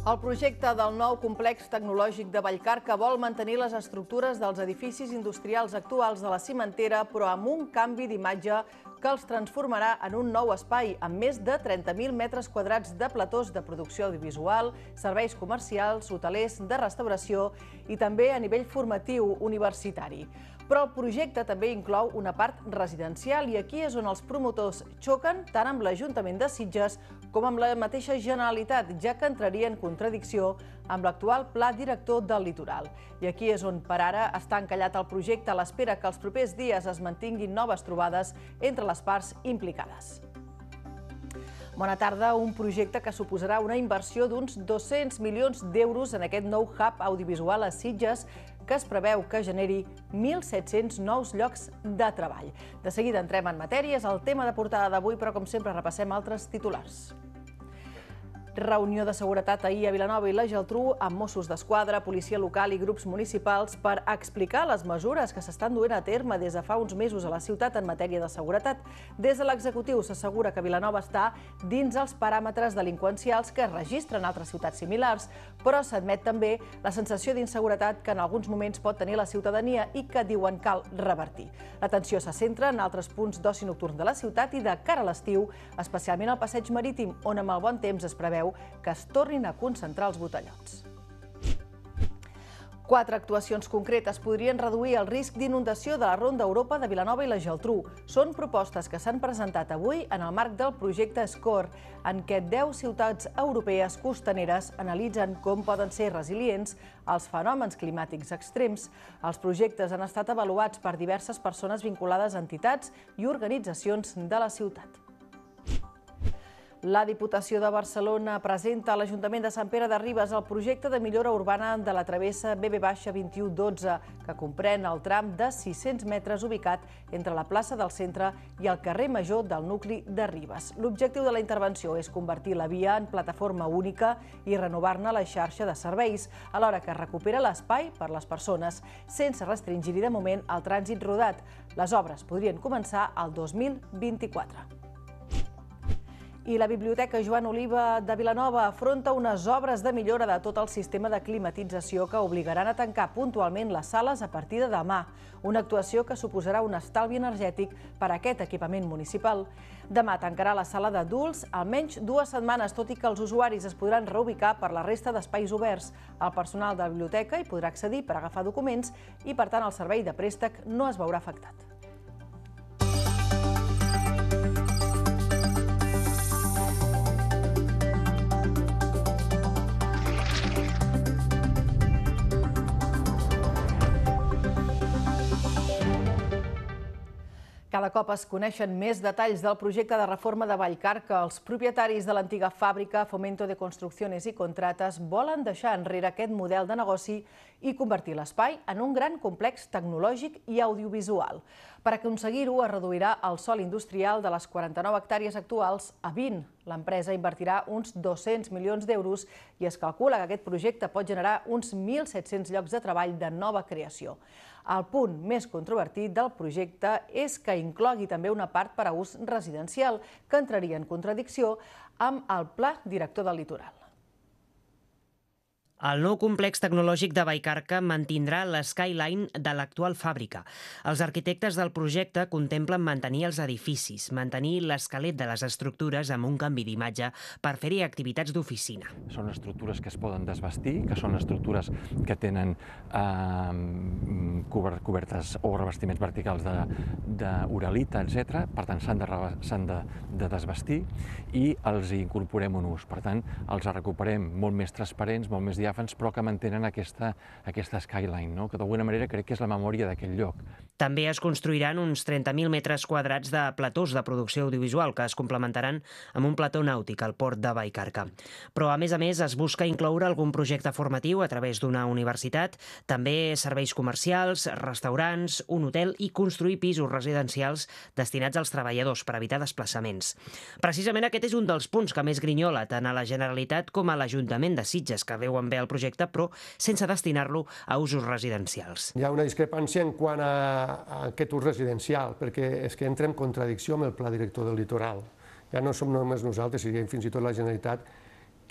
El projecte del nou complex tecnològic de Vallcarca vol mantenir les estructures dels edificis industrials actuals de la cimentera, però amb un canvi d'imatge que els transformarà en un nou espai amb més de 30.000 metres quadrats de platós de producció audiovisual, serveis comercials, hotelers, de restauració i també a nivell formatiu universitari. Però el projecte també inclou una part residencial i aquí és on els promotors xoquen tant amb l'Ajuntament de Sitges com amb la mateixa Generalitat, ja que entraria en contradicció amb l'actual Pla Director del Litoral. I aquí és on per ara està encallat el projecte a l'espera que els propers dies es mantinguin noves trobades entre les parts implicades. Bona tarda. Un projecte que suposarà una inversió d'uns 200 milions d'euros en aquest nou hub audiovisual a Sitges que es preveu que generi 1.700 nous llocs de treball. De seguida entrem en matèria, és el tema de portada d'avui, però com sempre repassem altres titulars. Reunió de seguretat ahir a Vilanova i la Geltrú amb Mossos d'Esquadra, policia local i grups municipals per explicar les mesures que s'estan duent a terme des de fa uns mesos a la ciutat en matèria de seguretat. Des de l'executiu s'assegura que Vilanova està dins els paràmetres delinqüencials que es registren en altres ciutats similars, però s'admet també la sensació d'inseguretat que en alguns moments pot tenir la ciutadania i que diuen cal revertir. L'atenció se centra en altres punts d'oci nocturn de la ciutat i de cara a l'estiu, especialment al passeig marítim, on amb el bon temps es preveu que es tornin a concentrar els botellots. 4 actuacions concretes podrien reduir el risc d'inundació de la Ronda Europa de Vilanova i la Geltrú. Són propostes que s'han presentat avui en el marc del projecte SCORE, en què 10 ciutats europees costaneres analitzen com poden ser resilients als fenòmens climàtics extrems. Els projectes han estat avaluats per diverses persones vinculades a entitats i organitzacions de la ciutat. La Diputació de Barcelona presenta a l'Ajuntament de Sant Pere de Ribes el projecte de millora urbana de la travessa BB-2112, que comprèn el tram de 600 metres ubicat entre la plaça del Centre i el carrer Major del nucli de Ribes. L'objectiu de la intervenció és convertir la via en plataforma única i renovar-ne la xarxa de serveis, alhora que recupera l'espai per les persones, sense restringir-hi de moment el trànsit rodat. Les obres podrien començar el 2024. I la Biblioteca Joan Oliva de Vilanova afronta unes obres de millora de tot el sistema de climatització que obligaran a tancar puntualment les sales a partir de demà, una actuació que suposarà un estalvi energètic per a aquest equipament municipal. Demà tancarà la sala d'adults almenys 2 setmanes, tot i que els usuaris es podran reubicar per la resta d'espais oberts. El personal de la biblioteca hi podrà accedir per agafar documents i, per tant, el servei de préstec no es veurà afectat. Cada cop es coneixen més detalls del projecte de reforma de Vallcarca. Els propietaris de l'antiga fàbrica Fomento de Construcciones y Contratas volen deixar enrere aquest model de negoci i convertir l'espai en un gran complex tecnològic i audiovisual. Per aconseguir-ho, es reduirà el sòl industrial de les 49 hectàrees actuals a 20. L'empresa invertirà uns 200 milions d'euros i es calcula que aquest projecte pot generar uns 1.700 llocs de treball de nova creació. El punt més controvertit del projecte és que inclogui també una part per a ús residencial, que entraria en contradicció amb el Pla Director del Litoral. El nou complex tecnològic de Vallcarca mantindrà l'skyline de l'actual fàbrica. Els arquitectes del projecte contemplen mantenir els edificis, mantenir l'esquelet de les estructures amb un canvi d'imatge per fer-hi activitats d'oficina. Són estructures que es poden desvestir, que són estructures que tenen cobertes o revestiments verticals d'uralita, etc. Per tant, s'han de desvestir i els hi incorporem un ús. Per tant, els recuperem molt més transparents, molt més diàfans, però que mantenen aquesta skyline, que d'alguna manera crec que és la memòria d'aquell lloc. També es construiran uns 30.000 metres quadrats de platós de producció audiovisual que es complementaran amb un plató nàutic al port de Vallcarca. Però, a més, es busca incloure algun projecte formatiu a través d'una universitat, també serveis comercials, restaurants, un hotel i construir pisos residencials destinats als treballadors per evitar desplaçaments. Precisament aquest és un dels punts que més grinyola tant a la Generalitat com a l'Ajuntament de Sitges, que veuen bé el projecte, però sense destinar-lo a usos residencials. Hi ha una discrepància en quant a aquest ús residencial, perquè és que entra en contradicció amb el Pla Director del Litoral. Ja no som només nosaltres, sinó fins i tot la Generalitat,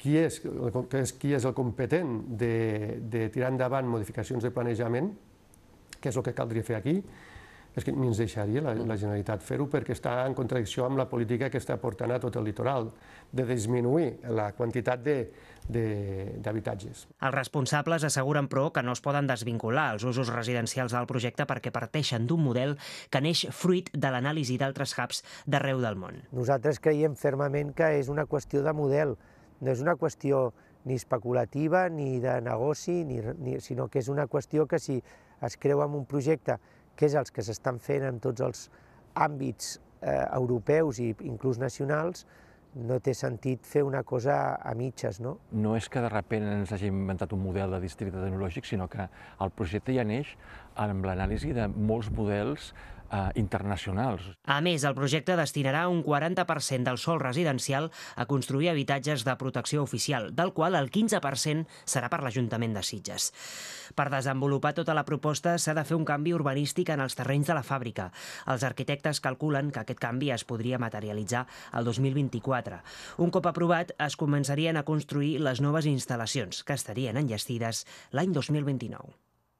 qui és el competent de tirar endavant modificacions de planejament, que és el que caldria fer aquí, és que ni ens deixaria la Generalitat fer-ho perquè està en contradicció amb la política que està portant a tot el litoral, de disminuir la quantitat d'habitatges. Els responsables asseguren, però, que no es poden desvincular els usos residencials del projecte perquè parteixen d'un model que neix fruit de l'anàlisi d'altres hubs d'arreu del món. Nosaltres creiem fermament que és una qüestió de model, no és una qüestió ni especulativa ni de negoci, sinó que és una qüestió que si es creu en un projecte que és els que s'estan fent en tots els àmbits europeus i inclús nacionals, no té sentit fer una cosa a mitges, no? No és que de sobte ens hagi inventat un model de districte tecnològic, sinó que el projecte ja neix amb l'anàlisi de molts models internacionals. A més, el projecte destinarà un 40% del sòl residencial a construir habitatges de protecció oficial, del qual el 15% serà per l'Ajuntament de Sitges. Per desenvolupar tota la proposta s'ha de fer un canvi urbanístic en els terrenys de la fàbrica. Els arquitectes calculen que aquest canvi es podria materialitzar el 2024. Un cop aprovat, es començarien a construir les noves instal·lacions, que estarien enllestides l'any 2029.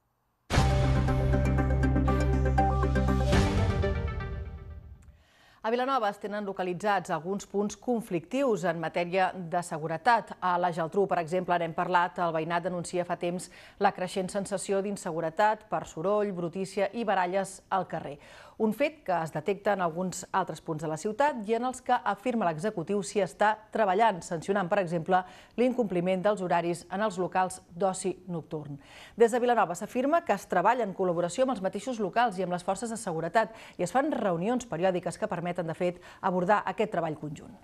A Vilanova es tenen localitzats alguns punts conflictius en matèria de seguretat. A la Geltrú, per exemple, n'hem parlat, el veïnat denuncia fa temps la creixent sensació d'inseguretat per soroll, brutícia i baralles al carrer. Un fet que es detecta en alguns altres punts de la ciutat i en els que afirma l'executiu s'hi està treballant, sancionant, per exemple, l'incompliment dels horaris en els locals d'oci nocturn. Des de Vilanova s'afirma que es treballa en col·laboració amb els mateixos locals i amb les forces de seguretat i es fan reunions periòdiques que permeten, de fet, abordar aquest treball conjunt.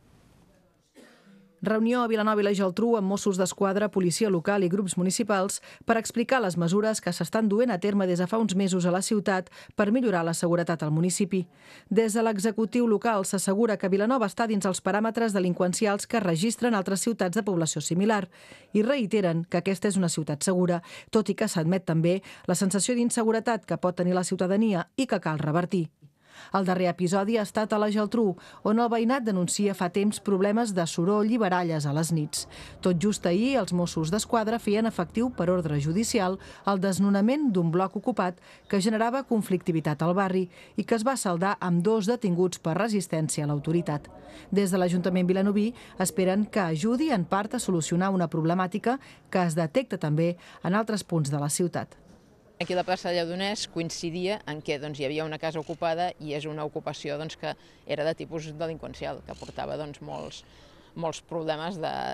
Reunió a Vilanova i la Geltrú amb Mossos d'Esquadra, policia local i grups municipals per explicar les mesures que s'estan duent a terme des de fa uns mesos a la ciutat per millorar la seguretat al municipi. Des de l'executiu local s'assegura que Vilanova està dins els paràmetres delinqüencials que registren altres ciutats de població similar i reiteren que aquesta és una ciutat segura, tot i que s'admet també la sensació d'inseguretat que pot tenir la ciutadania i que cal revertir. El darrer episodi ha estat a la Geltrú, on el veïnat denuncia fa temps problemes de soroll i baralles a les nits. Tot just ahir, els Mossos d'Esquadra feien efectiu per ordre judicial el desnonament d'un bloc ocupat que generava conflictivitat al barri i que es va saldar amb 2 detinguts per resistència a l'autoritat. Des de l'Ajuntament vilanoví esperen que ajudi en part a solucionar una problemàtica que es detecta també en altres punts de la ciutat. Aquí a la plaça de Lledoners coincidia en què hi havia una casa ocupada i és una ocupació que era de tipus delinqüencial, que portava molts problemes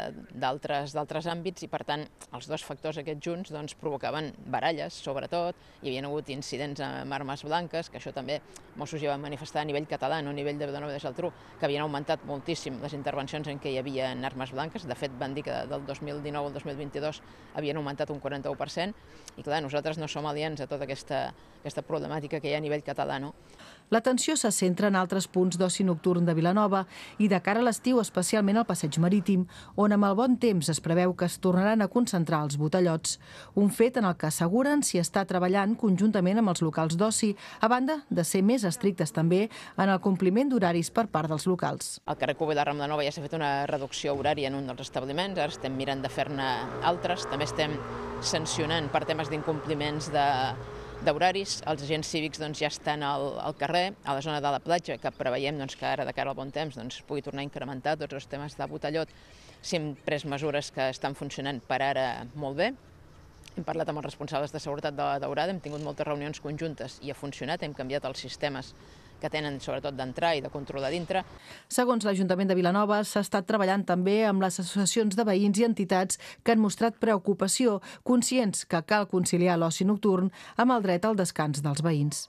d'altres àmbits i, per tant, els dos factors aquests junts provocaven baralles, sobretot. Hi havia hagut incidents amb armes blanques, que això també Mossos ja van manifestar a nivell català, no a nivell de Vilanova i la Geltrú, que havien augmentat moltíssim les intervencions en què hi havia armes blanques. De fet, van dir que del 2019 al 2022 havien augmentat un 41%. I, clar, nosaltres no som aliens a tota aquesta problemàtica que hi ha a nivell català, no? L'atenció se centra en altres punts d'oci nocturn de Vilanova i de cara a l'estiu, especialment al passeig marítim, on amb el bon temps es preveu que es tornaran a concentrar els botellots. Un fet en el que asseguren s'hi està treballant conjuntament amb els locals d'oci, a banda de ser més estrictes també en el compliment d'horaris per part dels locals. Al carrer Cuba i la Rambla Nova ja s'ha fet una reducció horària en un dels establiments, ara estem mirant de fer-ne altres, també estem sancionant per temes d'incompliments d'horaris. Els agents cívics ja estan al carrer, a la zona de la platja, que preveiem que ara, de cara al bon temps, pugui tornar a incrementar tots els temes de botellot. Si hem pres mesures que estan funcionant per ara molt bé. Hem parlat amb els responsables de seguretat de la Daurada, hem tingut moltes reunions conjuntes i ha funcionat, hem canviat els sistemes que tenen sobretot d'entrar i de controlar dintre. Segons l'Ajuntament de Vilanova, s'ha estat treballant també amb les associacions de veïns i entitats que han mostrat preocupació, conscients que cal conciliar l'oci nocturn amb el dret al descans dels veïns.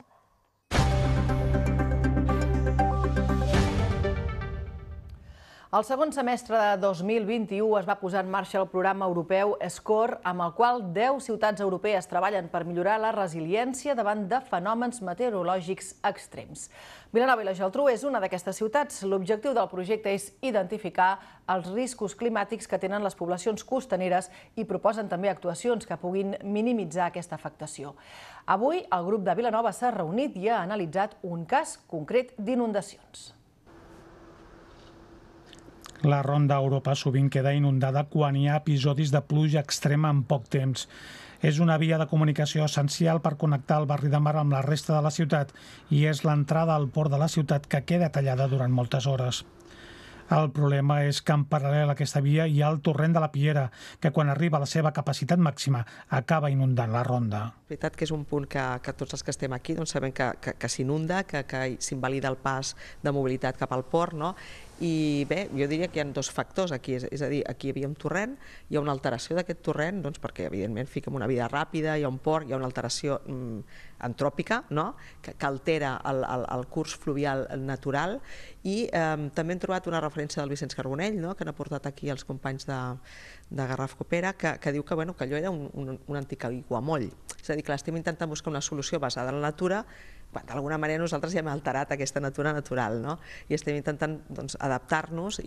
El segon semestre de 2021 es va posar en marxa el programa europeu SCORE, amb el qual 10 ciutats europees treballen per millorar la resiliència davant de fenòmens meteorològics extrems. Vilanova i la Geltrú és una d'aquestes ciutats. L'objectiu del projecte és identificar els riscos climàtics que tenen les poblacions costaneres i proposen també actuacions que puguin minimitzar aquesta afectació. Avui, el grup de Vilanova s'ha reunit i ha analitzat un cas concret d'inundacions. La ronda Europa sovint queda inundada quan hi ha episodis de pluja extrema en poc temps. És una via de comunicació essencial per connectar el barri de Mar amb la resta de la ciutat i és l'entrada al port de la ciutat que queda tallada durant moltes hores. El problema és que en paral·lel a aquesta via hi ha el torrent de la Piera, que quan arriba a la seva capacitat màxima acaba inundant la ronda. És veritat que és un punt que tots els que estem aquí sabem que s'inunda, que s'invalida el pas de mobilitat cap al port, no? I bé, jo diria que hi ha dos factors aquí, és a dir, aquí hi havia un torrent, hi ha una alteració d'aquest torrent, perquè evidentment fica en una via ràpida, hi ha un port, hi ha una alteració antròpica, que altera el curs fluvial natural, i també hem trobat una referència del Vicenç Carbonell, que han aportat aquí els companys de Garraf Copera, que diu que allò era un antic aiguamoll. És a dir, que estem intentant buscar una solució basada en la natura, quan d'alguna manera nosaltres ja hem alterat aquesta natura natural, i estem intentant adaptar-nos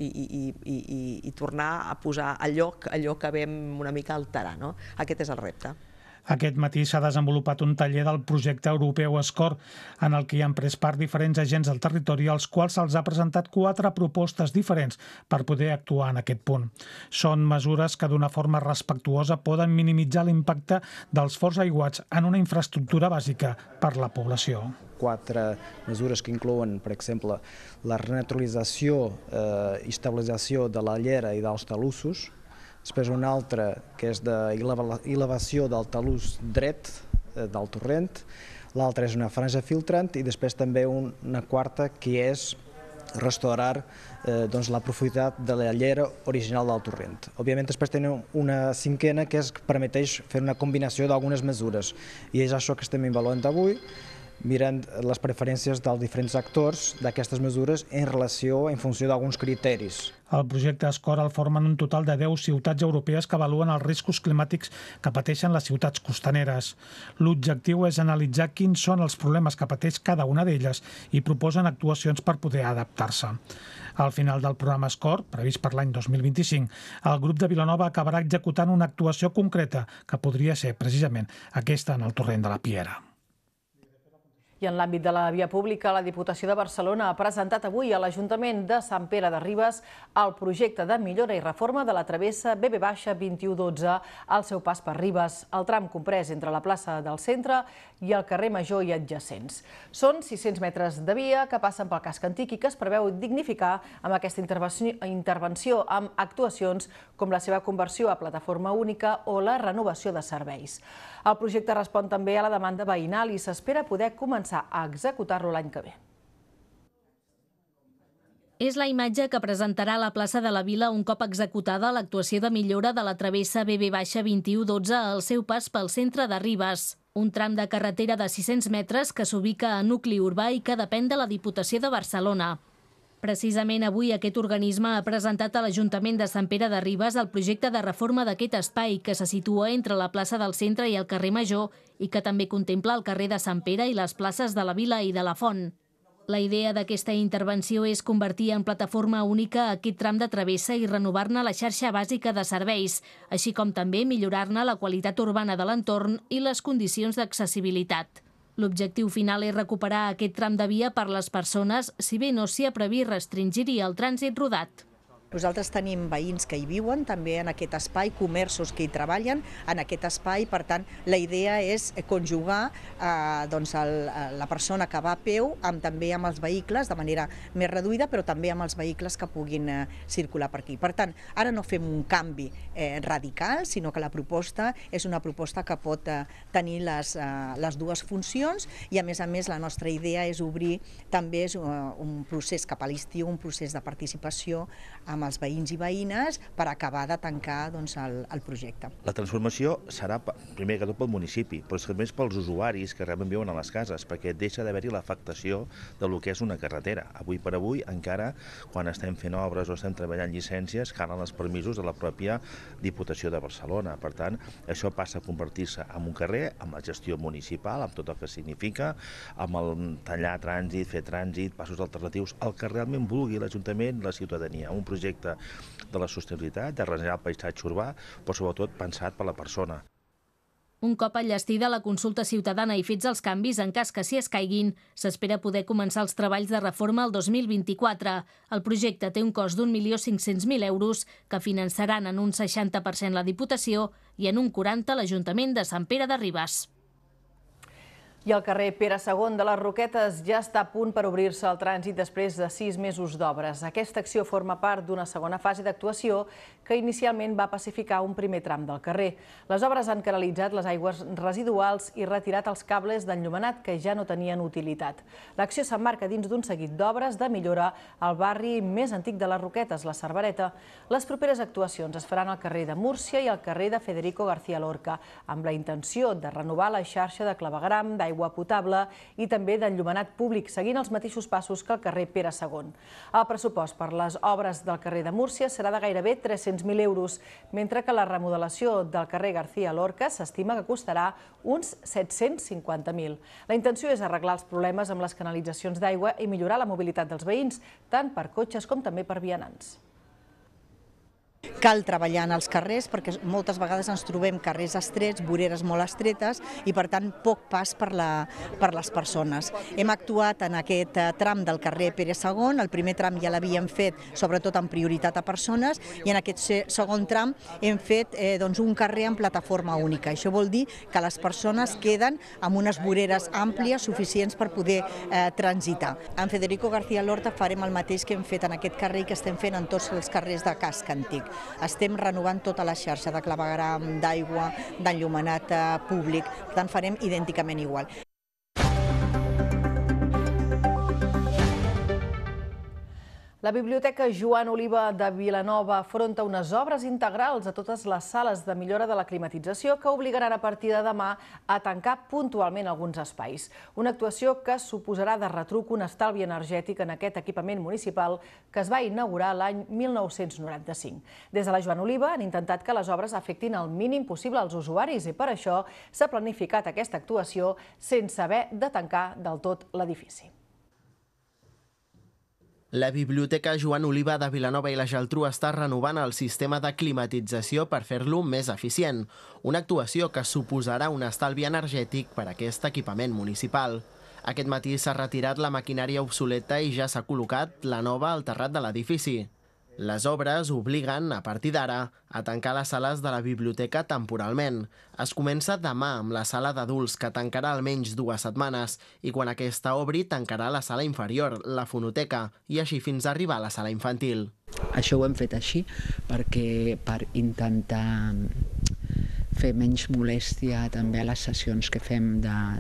i tornar a posar a lloc allò que vam una mica alterar. Aquest és el repte. Aquest matí s'ha desenvolupat un taller del projecte europeu SCORE, en el que hi han pres part diferents agents del territori, als quals se'ls ha presentat 4 propostes diferents per poder actuar en aquest punt. Són mesures que d'una forma respectuosa poden minimitzar l'impacte dels forts aiguats en una infraestructura bàsica per la població. 4 mesures que inclouen, per exemple, la renaturalització i estabilització de la llera i dels talussos, després una altra que és d'elevació del talús dret del torrent, l'altra és una franja filtrant i després també una quarta que és restaurar la profunditat de la llera original del torrent. Òbviament després tenim una cinquena que permeteix fer una combinació d'algunes mesures i és això que estem avaluant avui, mirant les preferències dels diferents actors d'aquestes mesures en funció d'alguns criteris. El projecte SCORE el formen un total de 10 ciutats europees que avaluen els riscos climàtics que pateixen les ciutats costaneres. L'objectiu és analitzar quins són els problemes que pateix cada una d'elles i proposen actuacions per poder adaptar-se. Al final del programa SCORE, previst per l'any 2025, el grup de Vilanova acabarà executant una actuació concreta que podria ser precisament aquesta en el torrent de la Piera. I en l'àmbit de la via pública, la Diputació de Barcelona ha presentat avui a l'Ajuntament de Sant Pere de Ribes el projecte de millora i reforma de la travessa BB-2112 al seu pas per Ribes, el tram comprès entre la plaça del Centre i el carrer Major i adjacents. Són 600 metres de via que passen pel casc antic i que es preveu dignificar amb aquesta intervenció amb actuacions com la seva conversió a plataforma única o la renovació de serveis. El projecte respon també a la demanda veïnal i s'espera poder començar a executar-lo l'any que ve. És la imatge que presentarà a la plaça de la Vila un cop executada l'actuació de millora de la travessa BB-2112 al seu pas pel centre de Ribes, un tram de carretera de 600 metres que s'ubica a nucli urbà i que depèn de la Diputació de Barcelona. Precisament avui aquest organisme ha presentat a l'Ajuntament de Sant Pere de Ribes el projecte de reforma d'aquest espai que se situa entre la plaça del Centre i el carrer Major i que també contempla el carrer de Sant Pere i les places de la Vila i de la Font. La idea d'aquesta intervenció és convertir en plataforma única aquest tram de travessa i renovar-ne la xarxa bàsica de serveis, així com també millorar-ne la qualitat urbana de l'entorn i les condicions d'accessibilitat. L'objectiu final és recuperar aquest tram de via per les persones, si bé no s'hi ha previst restringir-hi el trànsit rodat. Nosaltres tenim veïns que hi viuen, també en aquest espai, comerços que hi treballen en aquest espai, per tant, la idea és conjugar la persona que va a peu també amb els vehicles de manera més reduïda, però també amb els vehicles que puguin circular per aquí. Per tant, ara no fem un canvi radical, sinó que la proposta és una proposta que pot tenir les dues funcions i, a més, la nostra idea és obrir també un procés cap a l'estiu, un procés de participació amb els veïns i veïnes per acabar de tancar el projecte. La transformació serà primer que tot pel municipi, però també pels usuaris que realment viuen a les cases, perquè deixa d'haver-hi l'afectació del que és una carretera. Avui per avui, encara quan estem fent obres o estem treballant llicències, calen els permisos de la pròpia Diputació de Barcelona. Per tant, això passa a convertir-se en un carrer, amb la gestió municipal, amb tot el que significa, amb el tallar trànsit, fer trànsit, passos alternatius, el que realment vulgui l'Ajuntament, la ciutadania. Un projecte de la sostenibilitat, de regenerar el paisatge urbà, però sobretot pensat per la persona. Un cop enllestida la consulta ciutadana i fets els canvis, en cas que s'hi escaiguin, s'espera poder començar els treballs de reforma el 2024. El projecte té un cost d'1.500.000 euros que finançaran en un 60% la Diputació i en un 40% l'Ajuntament de Sant Pere de Ribes. I el carrer Pere II de les Roquetes ja està a punt per obrir-se al trànsit després de 6 mesos d'obres. Aquesta acció forma part d'una segona fase d'actuació que inicialment va pacificar un primer tram del carrer. Les obres han canalitzat les aigües residuals i retirat els cables d'enllumenat que ja no tenien utilitat. L'acció s'emmarca dins d'un seguit d'obres de millora al barri més antic de les Roquetes, la Cervereta. Les properes actuacions es faran al carrer de Múrcia i al carrer de Federico García Lorca, amb la intenció de renovar la xarxa de clavegueram, d'aigua potable i també d'enllumenat públic, seguint els mateixos passos que el carrer Pere II. El pressupost per les obres del carrer de Múrcia serà de gairebé 300.000 euros, mentre que la remodelació del carrer García Lorca s'estima que costarà uns 750.000. La intenció és arreglar els problemes amb les canalitzacions d'aigua i millorar la mobilitat dels veïns, tant per cotxes com també per vianants. Cal treballar en els carrers perquè moltes vegades ens trobem carrers estrets, voreres molt estretes i per tant poc pas per les persones. Hem actuat en aquest tram del carrer Pere II, el primer tram ja l'havíem fet sobretot amb prioritat a persones i en aquest segon tram hem fet un carrer en plataforma única. Això vol dir que les persones queden amb unes voreres àmplies suficients per poder transitar. En Federico García Lorca farem el mateix que hem fet en aquest carrer i que estem fent en tots els carrers de casc antic. Estem renovant tota la xarxa de clavegueram, d'aigua, d'enllumenat públic, per tant farem idènticament igual. La Biblioteca Joan Oliva de Vilanova afronta unes obres integrals a totes les sales de millora de la climatització que obligaran a partir de demà a tancar puntualment alguns espais. Una actuació que suposarà de retruc un estalvi energètic en aquest equipament municipal que es va inaugurar l'any 1995. Des de la Joan Oliva han intentat que les obres afectin el mínim possible als usuaris i per això s'ha planificat aquesta actuació sense haver de tancar del tot l'edifici. La Biblioteca Joan Oliva de Vilanova i la Geltrú està renovant el sistema de climatització per fer-lo més eficient, una actuació que suposarà un estalvi energètic per a aquest equipament municipal. Aquest matí s'ha retirat la maquinària obsoleta i ja s'ha col·locat la nova al terrat de l'edifici. Les obres obliguen, a partir d'ara, a tancar les sales de la biblioteca temporalment. Es comença demà amb la sala d'adults, que tancarà almenys 2 setmanes, i quan aquesta obri tancarà la sala inferior, la fonoteca, i així fins a arribar a la sala infantil. Això ho hem fet així perquè per intentar fer menys molèstia també a les sessions que fem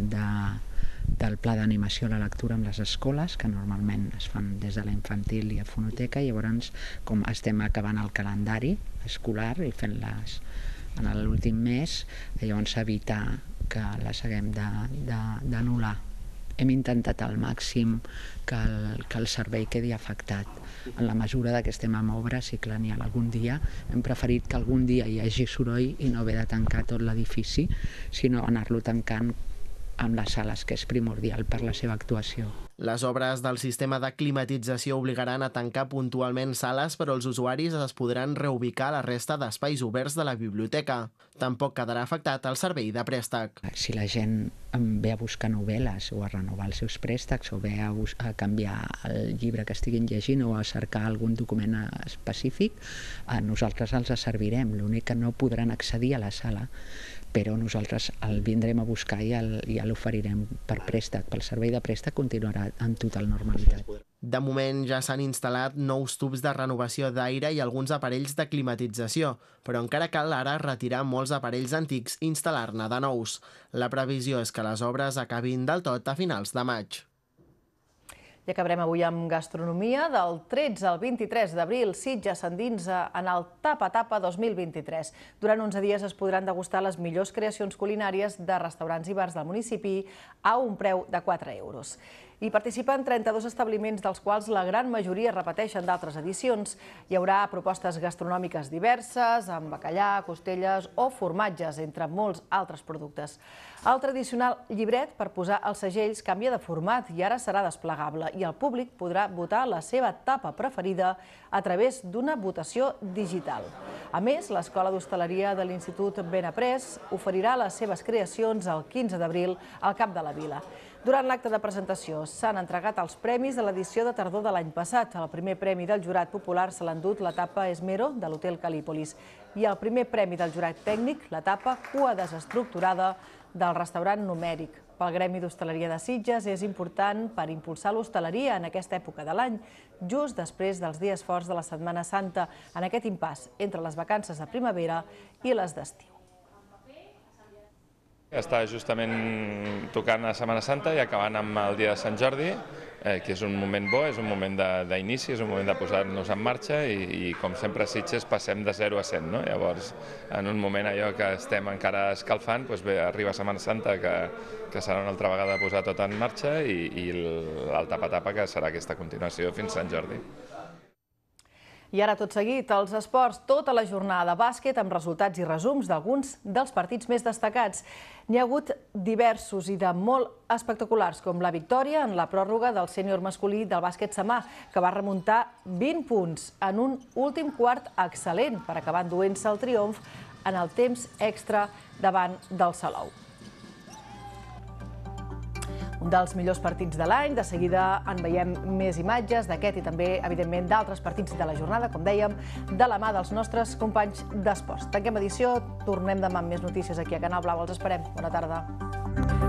del pla d'animació a la lectura amb les escoles, que normalment es fan des de la infantil i a fonoteca, i llavors, com estem acabant el calendari escolar i fent-les en l'últim mes, llavors evitar que les haguem d'anul·lar. Hem intentat al màxim que el servei quedi afectat. En la mesura que estem amb obres i clar, n'hi ha algun dia, hem preferit que algun dia hi hagi soroll i no haver de tancar tot l'edifici, sinó anar-lo tancant amb les sales, que és primordial per la seva actuació. Les obres del sistema de climatització obligaran a tancar puntualment sales, però els usuaris es podran reubicar a la resta d'espais oberts de la biblioteca. Tampoc quedarà afectat el servei de préstec. Si la gent ve a buscar novel·les o a renovar els seus préstecs o ve a canviar el llibre que estiguin llegint o a cercar algun document específic, nosaltres els servirem. L'únic que no podran accedir a la sala, però nosaltres el vindrem a buscar i l'oferirem per préstec. Pel servei de préstec continuarà en total normalitat. De moment ja s'han instal·lat nous tubs de renovació d'aire i alguns aparells de climatització, però encara cal ara retirar molts aparells antics i instal·lar-ne de nous. La previsió és que les obres acabin del tot a finals de maig. I acabarem avui amb gastronomia. Del 13 al 23 d'abril, Sitges s'endinsa en el Tapa Tapa 2023. Durant 11 dies es podran degustar les millors creacions culinàries de restaurants i bars del municipi a un preu de 4 euros. Hi participen 32 establiments, dels quals la gran majoria repeteixen d'altres edicions. Hi haurà propostes gastronòmiques diverses, amb bacallà, costelles o formatges, entre molts altres productes. El tradicional llibret per posar els segells canvia de format i ara serà desplegable i el públic podrà votar la seva tapa preferida a través d'una votació digital. A més, l'Escola d'Hostaleria de l'Institut Benaprés oferirà les seves creacions el 15 d'abril al Cap de la Vila. Durant l'acte de presentació s'han entregat els premis de l'edició de tardor de l'any passat. El primer premi del jurat popular se l'ha endut la tapa Esmero de l'Hotel Calípolis i el primer premi del jurat tècnic, la tapa Cua desestructurada del restaurant Numèric. Pel Gremi d'Hostaleria de Sitges és important per impulsar l'hostaleria en aquesta època de l'any, just després dels dies forts de la Setmana Santa, en aquest impàs entre les vacances de primavera i les d'estiu. Està justament tocant a Setmana Santa i acabant amb el dia de Sant Jordi, que és un moment bo, és un moment d'inici, és un moment de posar-nos en marxa i com sempre a Sitges passem de 0 a 100. Llavors, en un moment allò que estem encara escalfant, arriba Setmana Santa, que serà una altra vegada posar tot en marxa, i el tapa-tapa, que serà aquesta continuació fins Sant Jordi. I ara, tot seguit, els esports, tota la jornada de bàsquet amb resultats i resums d'alguns dels partits més destacats. N'hi ha hagut diversos i de molt espectaculars, com la victòria en la pròrroga del sènior masculí del bàsquet Samà, que va remuntar 20 punts en un últim quart excel·lent per acabar enduent-se el triomf en el temps extra davant del Salou. Un dels millors partits de l'any. De seguida en veiem més imatges d'aquest i també, evidentment, d'altres partits de la jornada, com dèiem, de la mà dels nostres companys d'esports. Tanquem edició, tornem demà amb més notícies aquí a Canal Blau. Els esperem. Bona tarda.